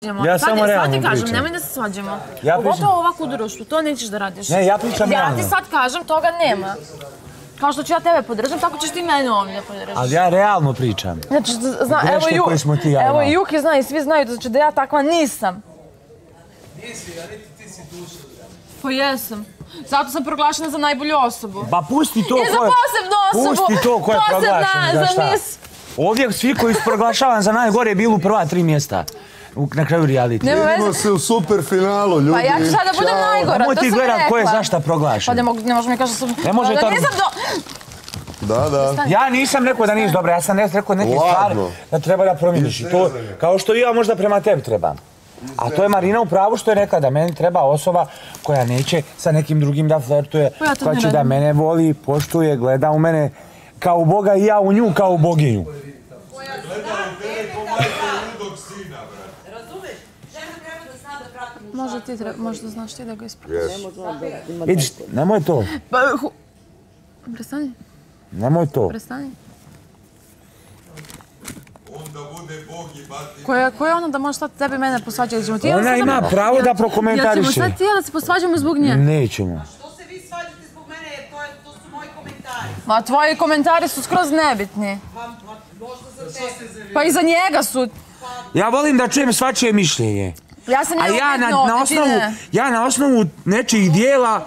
Ja samo realno pričam. Sad ti kažem, nemoj da se svađamo. Pogotovo ovako u društvu, to nećeš da radiš. Ne, ja pričam realno. Ja ti sad kažem, toga nema. Kao što ću ja tebe podržam, tako ćeš ti mene ovdje podržati. Ali ja realno pričam. Znači, evo i Juki zna i svi znaju da ja takva nisam. Nisi, a niti ti si duša. Pa jesam. Zato sam proglašena za najbolju osobu. Ba pusti to ko je... I za posebnu osobu! Pusti to ko je proglašen, za šta? Ovdje svi koji su proglašavan za najgore bili u prva 3 mjesta. Na kraju reality. Vidimo se u super finalu, ljudi. Pa ja ću sada da budem najgora, to sam rekla. Nemoj ti gledat ko je zašta proglašen. Pa ne možeš mi kaži da sam... Ne može to... Da. Ja nisam rekao da nisi dobra, ja sam rekao neke stvari da treba da promijeniš. I to, kao što i ja možda prema tebi trebam. A to je Marina u pravu što je rekla da meni treba osoba koja neće sa nekim drugim da flertuje, koja će da mene voli, poštuje, gleda u mene kao u Boga i ja u nju kao u boginju. Možda znaš ti da ga ispraviš. Vidiš, nemoj to. Prestani. Nemoj to. Prestani. Onda bude Bog i bati. Ko je ono da može sad tebi mene posvađati? Ona ima pravo da prokomentariše. Ja ćemo sad ti da se posvađamo zbog nje. Nećemo. Što se vi svađate zbog mene, jer to su moji komentari. Ma tvoji komentari su skroz nebitni. Možda za tebe. Pa i za njega su. Ja volim da čujem svačije mišljenje. Ja se ja na osnovu nečijih dijela,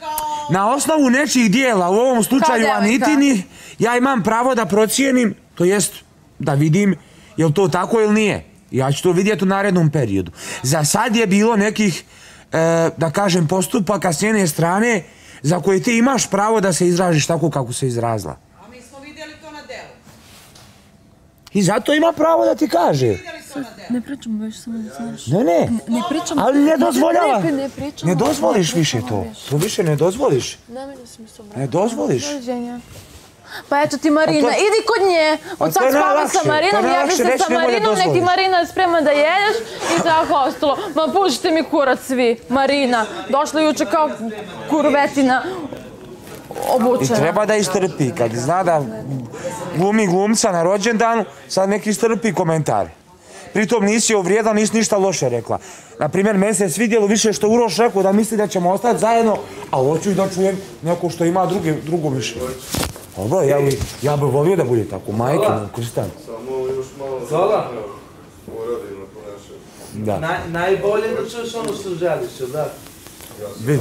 u ovom slučaju Anitini, ja imam pravo da procijenim, to jest da vidim je li to tako ili nije. Ja ću to vidjeti u narednom periodu. Za sad je bilo nekih, da kažem, postupaka s njene strane za koje ti imaš pravo da se izražiš tako kako se izrazila. A mi smo vidjeli to na delu. I zato ima pravo da ti kaže. Ne pričamo već, samo da znaš. Ne, Ne pričamo. ali ne dozvoljava. Ne pričamo. Ne dozvoliš više to. To više ne dozvoliš. Ne dozvoliš. Pa eto ti Marina, idi kod nje. Od sad spavaj sa Marinom, jebi se sa Marinom, nek ti Marina sprema da jedeš i tako ostalo. Ma pušite mi kurac svi, Marina. Došla juče kao kurvetina obučena. I treba da istrpi. Kad zna da glumi glumca na rođendanu, sad nek istrpi komentar. Pritom nisi je uvrijedila, nisi ništa loše rekla. Naprimjer, meni se svidjelo više što Uroš rekao da misli da ćemo ostati zajedno, a hoću i da čujem neko što ima drugo mišljenje. Dobro, ja bih volio da bude tako, majke, Kristan. Samo još malo poradimo ponašanje. Najbolje da čuješ ono što želiš, jel da? Vidi,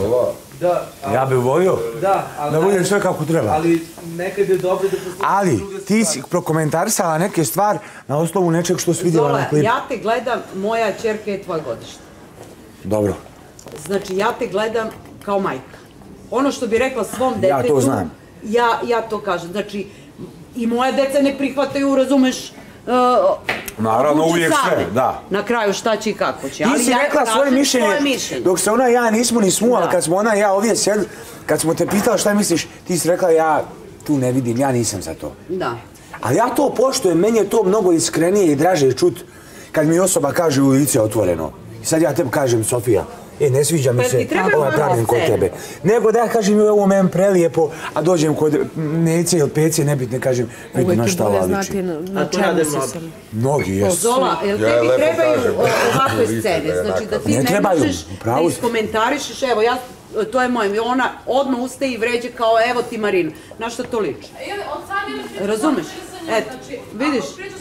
ja bih volio da budem sve kako treba. Ali nekad je dobro da poslušaš. Ali, ti si prokomentarisala neke stvari na osnovu nečeg što si vidjela na klipu. Ja te gledam, moja ćerka je tvoje godište. Dobro. Znači, ja te gledam kao majka. Ono što bi rekla svom detetu... Ja to znam. Ja to kažem. Znači, i moja deca ne prihvataju, razumeš, naravno, uvijek sve, da. Na kraju šta će i kako će. Ti si rekla svoje mišljenje, dok se ona i ja nismo ni smuvali, kad smo ona i ja ovdje sjeli, kad smo te pitali šta misliš, ti si rekla ja tu ne vidim, ja nisam za to. Da. Ali ja to poštujem, meni je to mnogo iskrenije i draže čut kad mi osoba kaže u lice otvoreno. I sad ja tebi kažem, Sofija, ne sviđa mi se ovaj praviln kod tebe. Nego da ja kažem ovo meni prelijepo, a dođem kod Nece ili Pece, nebitne kažem, vidi na šta ova liči. Na čemu si sam. Mnogi, jesu. Zola, jel tebi trebaju ovakve scene? Znači da ti ne možeš da iskomentarišeš, evo ja, to je moje, ona odmah ustaje i vređe kao evo ti Marina. Na što to liči? Razumeš? Eto, vidiš?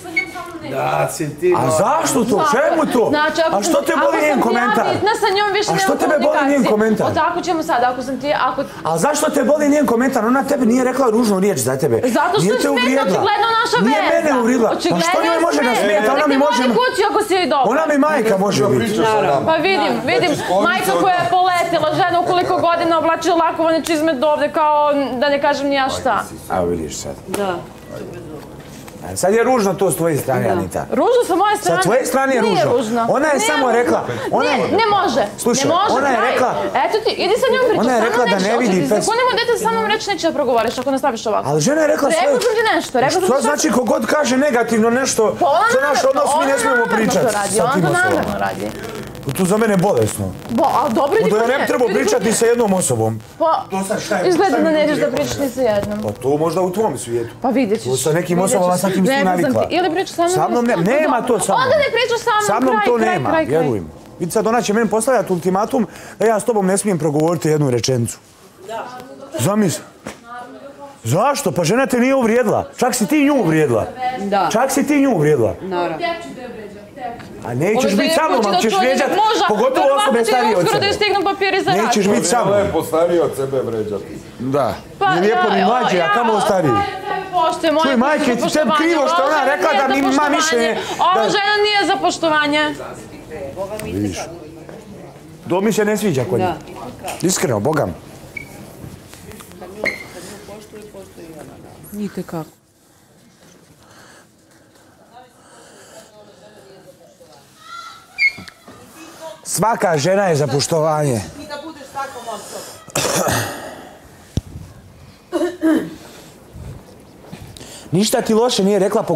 Da, si ti... A zašto to? Čemu to? A što te boli njen komentar? A što tebe boli njen komentar? Tako ćemo sad, ako sam ti... A zašto te boli njen komentar? Ona tebi nije rekla ružnu riječ za tebe. Zato što je smeta očigledno naša veza. Nije mene uvrijedila. A što njoj može da smeta? Ona mi može... Ona mi majka može biti. Pa vidim, majka koja je poletila, žena u koliko godina oblači lakovane čizme do ovde, kao da ne kažem ni ja šta. A vidiš sad. Da. Sad je ružno to s tvoje strane, Anita. Ružno sa moje strane? Sa tvoje strane je ružno. Ona je samo rekla... Ne može. Slušaj, ona je rekla... Eto ti, idi sa njom pričati. Ona je rekla da ne vidi... Za konemo dete sa mnom reći neće da progovoriš ako nastaviš ovako. Ali žena je rekla svoje... Rekla sam ti nešto. Što znači kogod kaže negativno nešto za naš odnos mi ne smijemo pričati. Ona to namerno radi. To za mene je bolesno. A dobro, idi kod nje. Da ja ne treba pričati ni sa jednom osobom. Pa, izgleda da nećeš da pričaš ni sa jednom. Pa to možda u tvom svijetu. Pa vidjet ćeš. Sa nekim osobama sa kim si navikla. Ili pričaš sa mnom. Sa mnom nema to sa mnom. Onda ne pričaš sa mnom, kraj. Sa mnom to nema, vjerujem. Vidi sad, ona će meni postavljati ultimatum da ja s tobom ne smijem progovoriti jednu rečenicu. Zamisli. Zašto? Pa žena te nije uvrijedila. Čak si ti nju uvrijedila. Čak si ti nju uvrijedila. Naravno. A nećeš biti sa mnom, ali ćeš vrijeđati, pogotovo osobe starije od sebe. Nećeš biti sa mnom. Lepo stariji od sebe vređati. Da. Ni lijepo ni mlađe, a kamo stariji. Čuj, majke, tebi krivo što ona rekla da mi ima mišljenje. Ova žena nije za poštovanje. Vidiš. To mi se ne sviđa kod njih. Iskreno, Bogam. Nite kako. Svaka žena je za poštovanje. I da budeš takvom osobom. Ništa ti loše nije rekla,